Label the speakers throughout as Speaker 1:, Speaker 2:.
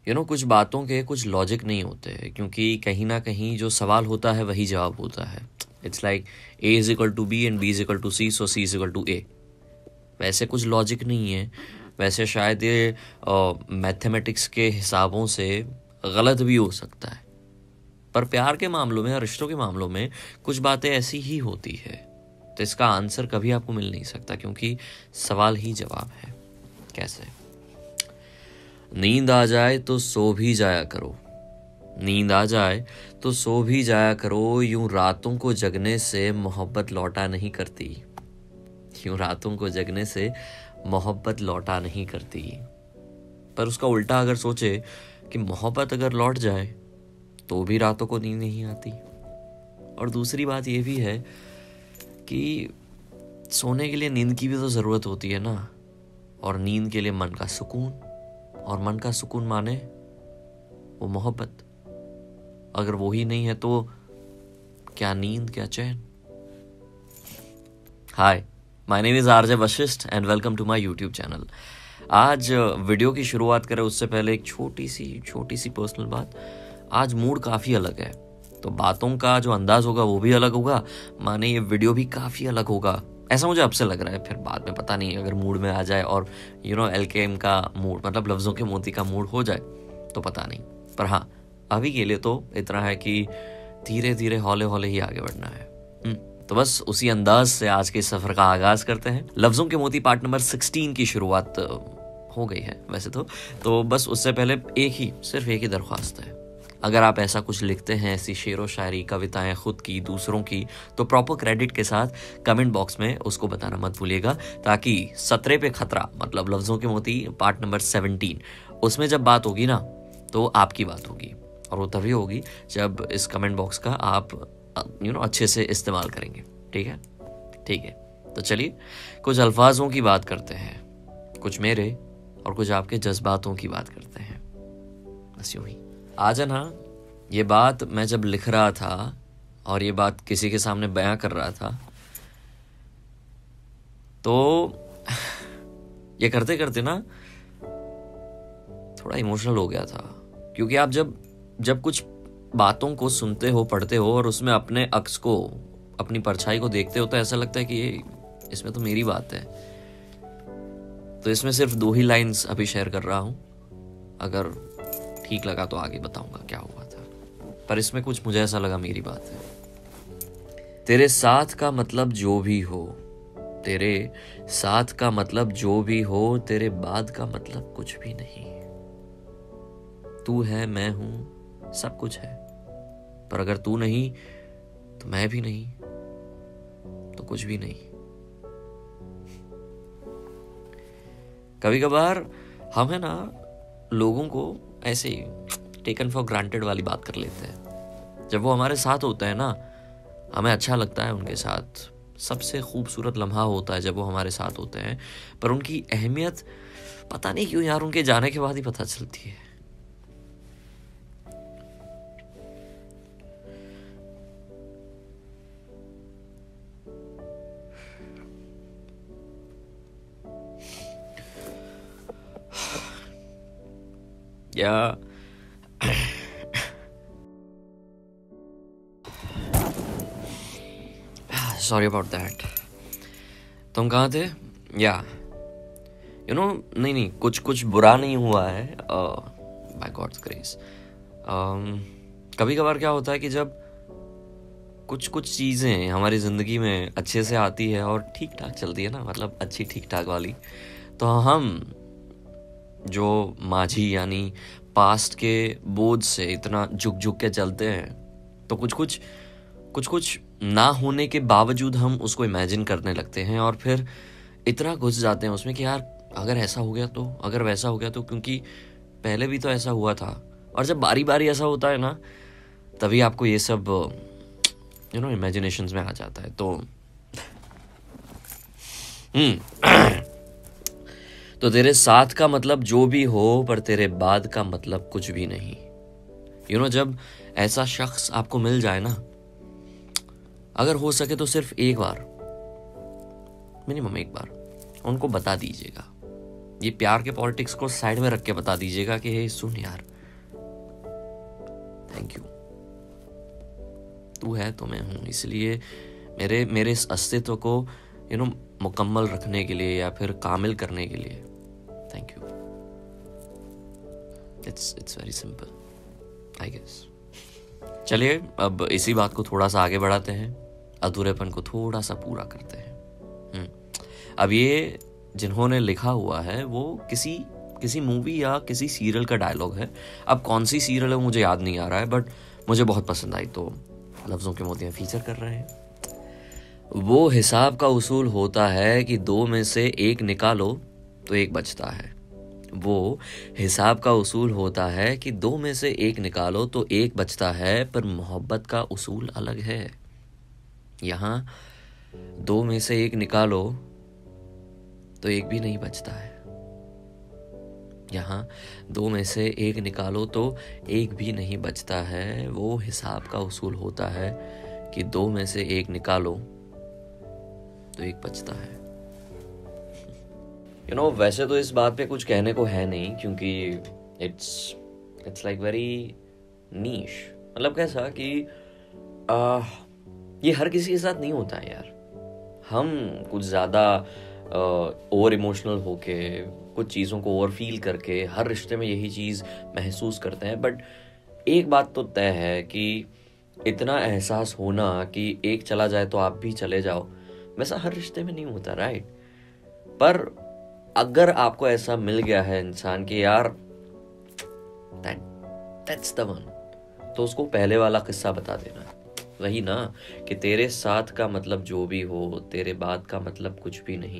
Speaker 1: कुछ बातों के कुछ लॉजिक नहीं होते, क्योंकि कहीं ना कहीं जो सवाल होता है वही जवाब होता है। It's like A=B and B=C, so C=A। वैसे कुछ लॉजिक नहीं है। वैसे शायद ये मैथमेटिक्स के हिसाबों से गलत भी हो सकता है, पर प्यार के मामलों में और रिश्तों के मामलों में कुछ बातें ऐसी ही होती है। तो इसका आंसर कभी आपको मिल नहीं सकता, क्योंकि सवाल ही जवाब है। कैसे? नींद आ जाए तो सो भी जाया करो, नींद आ जाए तो सो भी जाया करो, यूं रातों को जगने से मोहब्बत लौटा नहीं करती, यूं रातों को जगने से मोहब्बत लौटा नहीं करती। पर उसका उल्टा अगर सोचे कि मोहब्बत अगर लौट जाए तो भी रातों को नींद नहीं आती। और दूसरी बात ये भी है कि सोने के लिए नींद की भी तो ज़रूरत होती है ना, और नींद के लिए मन का सुकून, और मन का सुकून माने वो मोहब्बत। अगर वो ही नहीं है तो क्या नींद, क्या चैन। Hi, my name is RJ Vashishtha and welcome to my YouTube channel. आज वीडियो की शुरुआत करें उससे पहले एक छोटी सी पर्सनल बात। आज मूड काफ़ी अलग है, तो बातों का जो अंदाज होगा वो भी अलग होगा, माने ये वीडियो भी काफ़ी अलग होगा, ऐसा मुझे अब से लग रहा है। फिर बाद में पता नहीं, अगर मूड में आ जाए और LKM का मूड, मतलब लफ्ज़ों के मोती का मूड हो जाए तो पता नहीं। पर हाँ, अभी के लिए तो इतना है कि धीरे धीरे हौले हौले ही आगे बढ़ना है। तो बस उसी अंदाज से आज के सफ़र का आगाज करते हैं। लफ्ज़ों के मोती पार्ट नंबर 16 की शुरुआत हो गई है वैसे तो बस उससे पहले सिर्फ एक ही दरख्वास्त है। अगर आप ऐसा कुछ लिखते हैं, ऐसी शेरो शायरी, कविताएं, खुद की, दूसरों की, तो प्रॉपर क्रेडिट के साथ कमेंट बॉक्स में उसको बताना मत भूलिएगा, ताकि 17 पे खतरा, मतलब लफ्ज़ों के मोती पार्ट नंबर 17, उसमें जब बात होगी ना तो आपकी बात होगी, और वो तभी होगी जब इस कमेंट बॉक्स का आप अच्छे से इस्तेमाल करेंगे। ठीक है। तो चलिए कुछ अल्फाजों की बात करते हैं, कुछ मेरे और कुछ आपके जज्बातों की बात करते हैं। बस यूं ही। आज ना, ये बात मैं जब लिख रहा था और ये बात किसी के सामने बयां कर रहा था, तो ये करते करते ना थोड़ा इमोशनल हो गया था। क्योंकि आप जब कुछ बातों को सुनते हो, पढ़ते हो, और उसमें अपने अक्स को, अपनी परछाई को देखते हो, तो ऐसा लगता है कि इसमें तो मेरी बात है। तो इसमें सिर्फ 2 ही लाइंस अभी शेयर कर रहा हूं, अगर ठीक लगा तो आगे बताऊंगा क्या हुआ था। पर इसमें कुछ मुझे ऐसा लगा मेरी बात है। तेरे साथ का मतलब जो भी हो, तेरे साथ का मतलब जो भी हो, तेरे बाद का मतलब कुछ भी नहीं। तू है, मैं हूं, सब कुछ है, पर अगर तू नहीं तो मैं भी नहीं, तो कुछ भी नहीं। कभी कभार हम है ना, लोगों को ऐसे ही टेकन फॉर ग्रांटेड वाली बात कर लेते हैं। जब वो हमारे साथ होता है ना, हमें अच्छा लगता है उनके साथ, सबसे खूबसूरत लम्हा होता है जब वो हमारे साथ होते हैं, पर उनकी अहमियत पता नहीं क्यों यार उनके जाने के बाद ही पता चलती है। या सॉरी अबाउट दैट। तुम कहाँ थे? नहीं, कुछ बुरा नहीं हुआ है, बाय गॉड्स ग्रेस। कभी कभार क्या होता है कि जब कुछ चीज़ें हमारी ज़िंदगी में अच्छे से आती है और ठीक ठाक चलती है ना, मतलब अच्छी ठीक ठाक वाली, तो हम जो माझी यानी पास्ट के बोझ से इतना झुक के चलते हैं, तो कुछ ना होने के बावजूद हम उसको इमेजिन करने लगते हैं, और फिर इतना घुस जाते हैं उसमें कि यार अगर ऐसा हो गया तो, अगर वैसा हो गया तो, क्योंकि पहले भी तो ऐसा हुआ था। और जब बारी बारी ऐसा होता है ना, तभी आपको ये सब इमेजिनेशंस में आ जाता है। तो तेरे साथ का मतलब जो भी हो, पर तेरे बाद का मतलब कुछ भी नहीं। जब ऐसा शख्स आपको मिल जाए ना, अगर हो सके तो सिर्फ एक बार, मिनिमम एक बार उनको बता दीजिएगा। ये प्यार के पॉलिटिक्स को साइड में रख के बता दीजिएगा कि हे सुन यार, थैंक यू। तू है तो मैं हूँ, इसलिए मेरे इस अस्तित्व को मुकम्मल रखने के लिए या फिर कामिल करने के लिए thank you. It's very simple I guess. चलिए अब इसी बात को थोड़ा सा आगे बढ़ाते हैं, अधूरेपन को थोड़ा सा पूरा करते हैं। अब ये जिन्होंने लिखा हुआ है वो किसी मूवी या किसी सीरियल का डायलॉग है। अब कौन सी सीरियल है मुझे याद नहीं आ रहा है, बट मुझे बहुत पसंद आई तो लफ्ज़ों के मोतियां फीचर कर रहे हैं। वो हिसाब का उसूल होता है कि 2 में से 1 निकालो तो 1 बचता है। वो हिसाब का उसूल होता है कि 2 में से 1 निकालो तो 1 बचता है, पर मोहब्बत का उसूल अलग है। यहाँ 2 में से 1 निकालो तो 1 भी नहीं बचता है। यहाँ 2 में से 1 निकालो तो 1 भी नहीं बचता है। वो हिसाब का उसूल होता है कि 2 में से 1 निकालो तो 1 बचता है। वैसे तो इस बात पे कुछ कहने को है नहीं, क्योंकि इट्स लाइक वेरी नीश। मतलब कैसा कि ये हर किसी के साथ नहीं होता है यार। हम कुछ ज़्यादा ओवर इमोशनल होके कुछ चीज़ों को ओवर फील करके हर रिश्ते में यही चीज़ महसूस करते हैं। बट एक बात तो तय है कि इतना एहसास होना कि एक चला जाए तो आप भी चले जाओ, वैसा हर रिश्ते में नहीं होता, राइट। पर अगर आपको ऐसा मिल गया है इंसान कि यार दैट्स द वन, तो उसको पहले वाला किस्सा बता देना। वही ना कि तेरे साथ का मतलब जो भी हो, तेरे बाद का मतलब कुछ भी नहीं।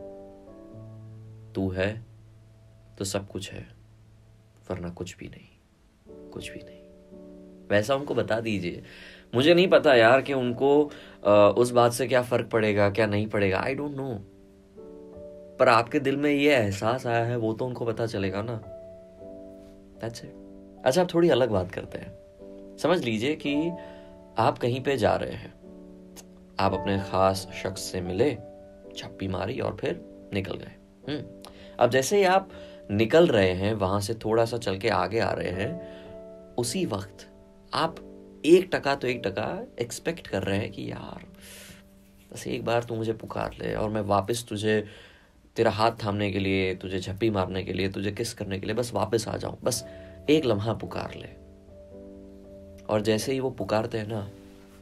Speaker 1: तू है तो सब कुछ है, वरना कुछ भी नहीं, कुछ भी नहीं। वैसा उनको बता दीजिए। मुझे नहीं पता यार कि उनको उस बात से क्या फर्क पड़ेगा क्या नहीं पड़ेगा, आई डोंट नो। पर आपके दिल में ये एहसास आया है वो तो उनको पता चलेगा ना। That's it. अच्छा, अब थोड़ी अलग बात करते हैं। समझ लीजिए कि आप कहीं पे जा रहे हैं, आप अपने खास शख्स से मिले, छप्पी मारी और फिर निकल गए। अब जैसे ही आप निकल रहे हैं, वहां से थोड़ा सा चल के आगे आ रहे हैं, उसी वक्त आप 1% एक्सपेक्ट कर रहे हैं कि यार बस एक बार तू मुझे पुकार ले और मैं वापस तुझे, तेरा हाथ थामने के लिए, तुझे झप्पी मारने के लिए, तुझे किस करने के लिए बस वापस आ जाऊं, बस एक लम्हा पुकार ले। और जैसे ही वो पुकारते हैं ना,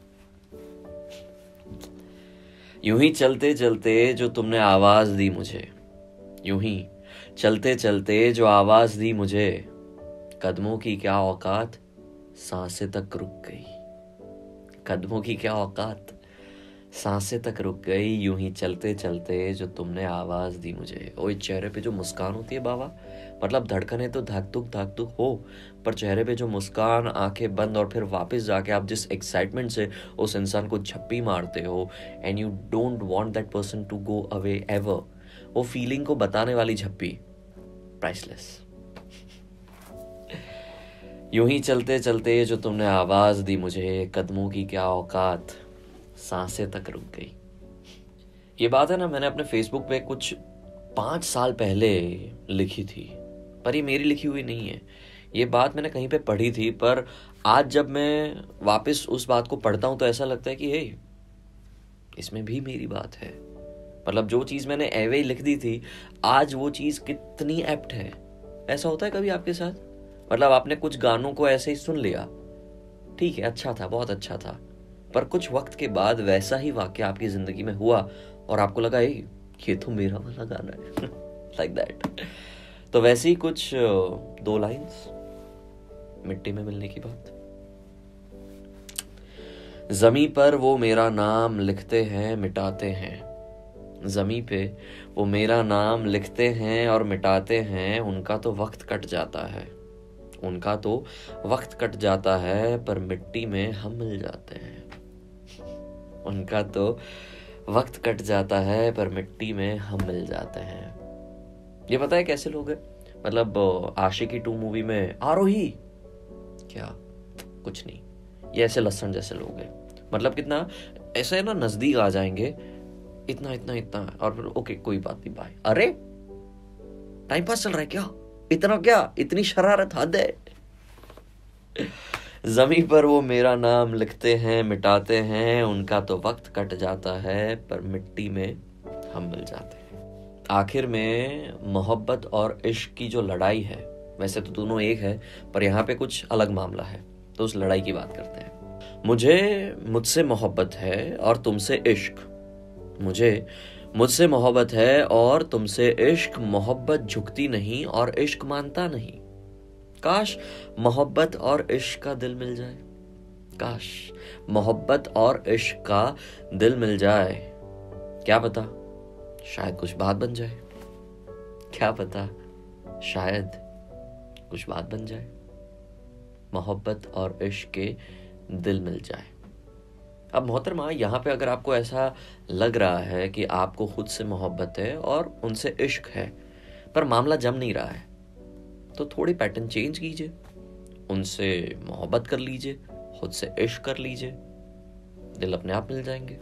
Speaker 1: यूं ही चलते चलते जो तुमने आवाज दी मुझे, यूं ही चलते चलते जो आवाज दी मुझे, कदमों की क्या औकात, सांसें तक रुक गई। कदमों की क्या औकात, सांसें तक रुक गई। यूं ही चलते चलते जो तुमने आवाज दी मुझे। ओए चेहरे पे जो मुस्कान होती है बाबा, मतलब धड़कने तो धाक धुक हो, पर चेहरे पे जो मुस्कान, आंखें बंद और फिर वापस जाके आप जिस एक्साइटमेंट से उस इंसान को झप्पी मारते हो, and you don't want that person to go away ever, वो फीलिंग को बताने वाली झप्पी प्राइसलेस। यूं ही चलते चलते जो तुमने आवाज दी मुझे, कदमों की क्या औकात, सांसें तक रुक गई। ये बात है ना, मैंने अपने फेसबुक पे कुछ 5 साल पहले लिखी थी, पर ये मेरी लिखी हुई नहीं है। ये बात मैंने कहीं पे पढ़ी थी, पर आज जब मैं वापस उस बात को पढ़ता हूं तो ऐसा लगता है कि हे, इसमें भी मेरी बात है। मतलब जो चीज मैंने एवे लिख दी थी, आज वो चीज कितनी एप्ट है। ऐसा होता है कभी आपके साथ? मतलब आपने कुछ गानों को ऐसे ही सुन लिया, ठीक है, अच्छा था, बहुत अच्छा था, पर कुछ वक्त के बाद वैसा ही वाकया आपकी जिंदगी में हुआ और आपको लगा ये तो मेरा वाला गाना है लाइक दैट। तो वैसे ही कुछ 2 लाइंस मिट्टी में मिलने की बात। ज़मीं पर वो मेरा नाम लिखते हैं, मिटाते हैं। ज़मीं पे वो मेरा नाम लिखते हैं और मिटाते हैं। उनका तो वक्त कट जाता है, उनका तो वक्त कट जाता है, पर मिट्टी में हम मिल जाते हैं। उनका तो वक्त कट जाता है, पर मिट्टी में हम मिल जाते हैं। ये पता है कैसे लोग हैं? मतलब आशिकी 2 मूवी में आरोही, क्या कुछ नहीं, ये ऐसे लहसुन जैसे लोग हैं। मतलब कितना ऐसे ना नजदीक आ जाएंगे, इतना इतना इतना, और फिर ओके कोई बात नहीं, बाय। अरे टाइम पास चल रहा है क्या? इतना क्या, इतनी शरारत, हद है। जमी पर वो मेरा नाम लिखते हैं, मिटाते हैं, उनका तो वक्त कट जाता है, पर मिट्टी में हम मिल जाते हैं। आखिर में मोहब्बत और इश्क की जो लड़ाई है, वैसे तो दोनों एक है, पर यहाँ पे कुछ अलग मामला है, तो उस लड़ाई की बात करते हैं। मुझसे मोहब्बत है और तुमसे इश्क, मुझसे मोहब्बत है और तुमसे इश्क, मोहब्बत झुकती नहीं और इश्क मानता नहीं। काश मोहब्बत और इश्क का दिल मिल जाए, काश मोहब्बत और इश्क का दिल मिल जाए। क्या पता शायद कुछ बात बन जाए, क्या पता शायद कुछ बात बन जाए, मोहब्बत और इश्क के दिल मिल जाए। अब मोहतरमा, यहाँ पे अगर आपको ऐसा लग रहा है कि आपको खुद से मोहब्बत है और उनसे इश्क है, पर मामला जम नहीं रहा है, तो थोड़ी पैटर्न चेंज कीजिए, उनसे मोहब्बत कर लीजिए, खुद से इश्क कर लीजिए, दिल अपने आप मिल जाएंगे।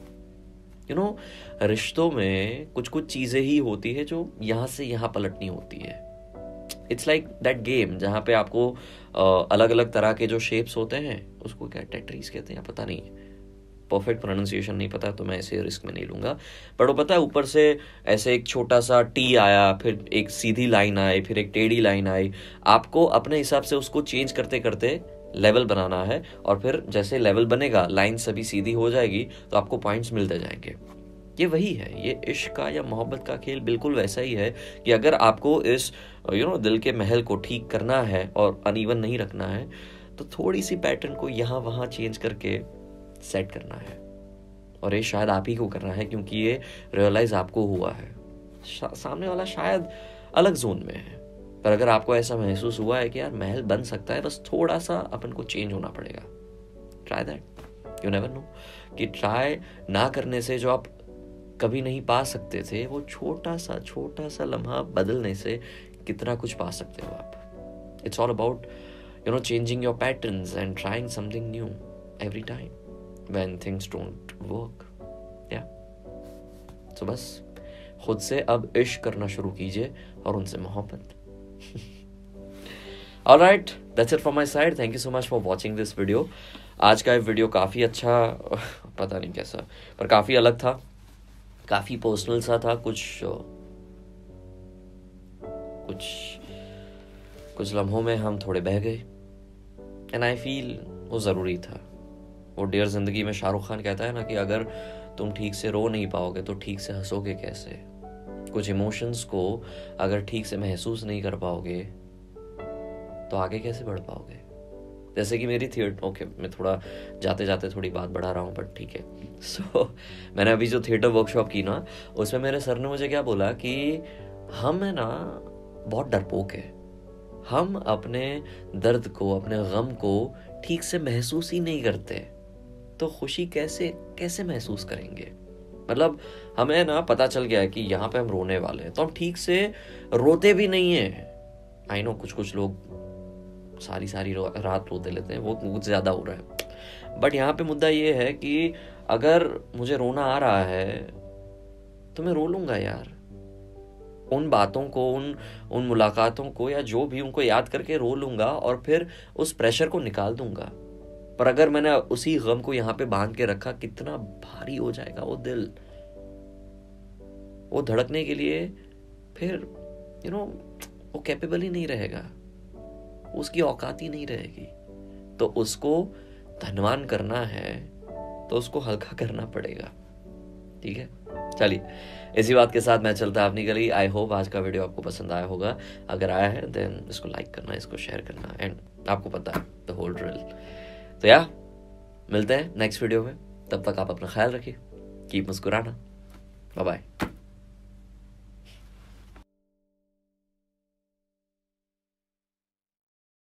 Speaker 1: रिश्तों में कुछ कुछ चीजें ही होती है जो यहाँ से यहाँ पलटनी होती है। इट्स लाइक दैट गेम जहाँ पे आपको अलग अलग तरह के जो शेप्स होते हैं, उसको क्या टेट्रीज कहते हैं, पता नहीं, परफेक्ट प्रोनाउंसिएशन नहीं पता, तो मैं ऐसे रिस्क में नहीं लूंगा। बट वो पता है, ऊपर से ऐसे एक छोटा सा टी आया, फिर एक सीधी लाइन आई, फिर एक टेढ़ी लाइन आई। आपको अपने हिसाब से उसको चेंज करते करते लेवल बनाना है, और फिर जैसे लेवल बनेगा, लाइन सभी सीधी हो जाएगी, तो आपको पॉइंट्स मिलते जाएंगे। ये वही है, ये इश्क का या मोहब्बत का खेल बिल्कुल वैसा ही है कि अगर आपको इस दिल के महल को ठीक करना है और अनइवन नहीं रखना है, तो थोड़ी सी पैटर्न को यहाँ वहाँ चेंज करके सेट करना है। और ये शायद आप ही को करना है, क्योंकि ये रियलाइज आपको हुआ है, सामने वाला शायद अलग जोन में है, पर अगर आपको ऐसा महसूस हुआ है कि यार महल बन सकता है, बस थोड़ा सा अपन को चेंज होना पड़ेगा, try that. You never know कि ट्राई ना करने से जो आप कभी नहीं पा सकते थे, वो छोटा सा लम्हा बदलने से कितना कुछ पा सकते हो आप। It's all about changing your patterns and trying something new every time when things don't work. या सो बस खुद से अब इश्क करना शुरू कीजिए और उनसे मोहब्बत। Alright, that's it from my side. Thank you so much for watching this video. आज का वीडियो काफ़ी अच्छा, पता नहीं कैसा, पर काफ़ी अलग था, काफ़ी पर्सनल सा था, कुछ लम्हों में हम थोड़े बह गए, एंड आई फील वो ज़रूरी था। वो डियर ज़िंदगी में शाहरुख खान कहता है ना कि अगर तुम ठीक से रो नहीं पाओगे तो ठीक से हंसोगे कैसे। कुछ इमोशंस को अगर ठीक से महसूस नहीं कर पाओगे तो आगे कैसे बढ़ पाओगे। जैसे कि मेरी थिएटर, ओके मैं थोड़ा जाते जाते थोड़ी बात बढ़ा रहा हूँ, बट ठीक है। सो मैंने अभी जो थिएटर वर्कशॉप की ना, उसमें मेरे सर ने मुझे क्या बोला कि हम है ना बहुत डरपोक है, हम अपने दर्द को, अपने गम को ठीक से महसूस ही नहीं करते, तो खुशी कैसे महसूस करेंगे। मतलब हमें ना पता चल गया है कि यहाँ पे हम रोने वाले हैं, तो हम ठीक से रोते भी नहीं है। आई नो कुछ लोग सारी रात रोते लेते हैं, वो कुछ ज्यादा हो रहा है, बट यहाँ पे मुद्दा ये है कि अगर मुझे रोना आ रहा है तो मैं रो लूंगा यार, उन बातों को, उन मुलाकातों को, या जो भी, उनको याद करके रो लूंगा और फिर उस प्रेशर को निकाल दूंगा। पर अगर मैंने उसी गम को यहाँ पे बांध के रखा, कितना भारी हो जाएगा वो दिल, वो धड़कने के लिए फिर वो कैपेबल ही नहीं रहेगा, उसकी औकात ही नहीं रहेगी। तो उसको धनवान करना है तो उसको हल्का करना पड़ेगा, ठीक है। चलिए, इसी बात के साथ मैं चलता अपनी गली। आई होप आज का वीडियो आपको पसंद आया होगा। अगर आया है देन इसको लाइक करना, इसको शेयर करना, एंड आपको पता है द होल ड्रिल। तो या मिलते हैं नेक्स्ट वीडियो में, तब तक आप अपना ख्याल रखिए, कीप मुस्कुराना, बाय बाय।